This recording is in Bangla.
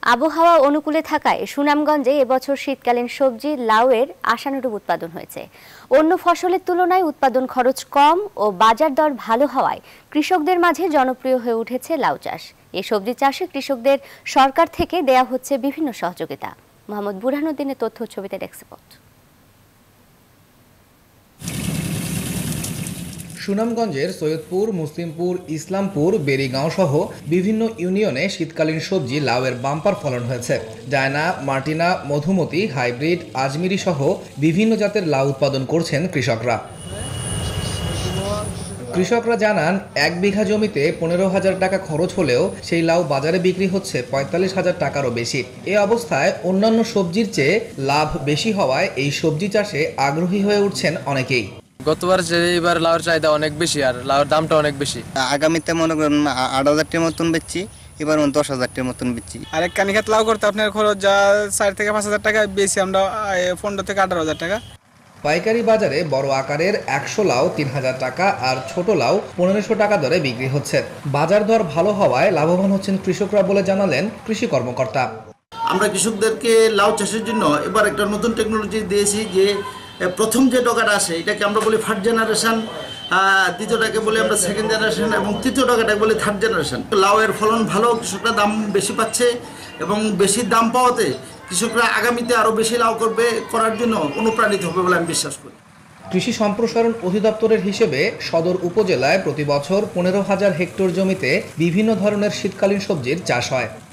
আবহাওয়া অনুকূলে থাকায় সুনামগঞ্জে এবছর শীতকালীন সবজি লাউয়ের আশানুরূপ উৎপাদন হয়েছে। অন্য ফসলের তুলনায় উৎপাদন খরচ কম ও বাজার দর ভালো হওয়ায় কৃষকদের মাঝে জনপ্রিয় হয়ে উঠেছে লাউ চাষ। এই সবজি চাষে কৃষকদের সরকার থেকে দেয়া হচ্ছে বিভিন্ন সহযোগিতা। মোহাম্মদ বুরহানুদ্দিনের তথ্য ছবিতে ডেস্ক রিপোর্ট। সুনামগঞ্জের সৈয়দপুর, মুসলিমপুর, ইসলামপুর, বেরিগাঁও সহ বিভিন্ন ইউনিয়নে শীতকালীন সবজি লাউয়ের বাম্পার ফলন হয়েছে। Diana, Martina, Madhumati, hybrid, Ajmiri সহ বিভিন্ন জাতের লাউ উৎপাদন করছেন কৃষকরা। কৃষকরা জানান, ১ বিঘা জমিতে ১৫,০০০ টাকা খরচ হলেও সেই লাউ বাজারে বিক্রি হচ্ছে ৪৫,০০০ টাকারও বেশি। এ অবস্থায় অন্যান্য সবজির চেয়ে লাভ বেশি হওয়ায় এই সবজি চাষে আগ্রহী হয়ে উঠছেন অনেকেই। গতবার যে এবার লাউর চাহিদা অনেক বেশি আর লাউর দামটা অনেক বেশি। আগামীতে মনে করেন ৮,০০০ মতন বেচছি, এবার ১০,০০০ মতন বেচছি। আর এক কানি খেত লাউ করতে আপনার খরচ যা ৪ থেকে ৫,০০০ টাকা, বেশি আমরা ১৫ থেকে ১৮,০০০ টাকা। পাইকারি বাজারে বড় আকারের ১০০ লাউ ৩,০০০ টাকা আর ছোট লাউ ১৫০০ টাকা দরে বিক্রি হচ্ছে। বাজার দর ভালো হওয়ায় লাভবান হচ্ছেন কৃষকরা বলে জানালেন কৃষি কর্মকর্তা। আমরা কৃষকদেরকে লাউ চাষের জন্য এবার একটা নতুন টেকনোলজি দিয়েছি, যে প্রথম যে ডগাটা আসে এটাকে আমরা বলি ফার্স্ট জেনারেশন, দ্বিতীয়টাকে বলি আমরা সেকেন্ড জেনারেশন এবং তৃতীয় ডগাটাকে বলি থার্ড জেনারেশন। লাউয়ের ফলন ভালো, কৃষকরা দাম বেশি পাচ্ছে এবং বেশি দাম পাওয়াতে কৃষকরা আগামীতে আরও বেশি লাউ করার জন্য অনুপ্রাণিত হবে বলে আমি বিশ্বাস করি। কৃষি সম্প্রসারণ অধিদপ্তরের হিসেবে সদর উপজেলায় প্রতি বছর ১৫,০০০ হেক্টর জমিতে বিভিন্ন ধরনের শীতকালীন সবজির চাষ হয়।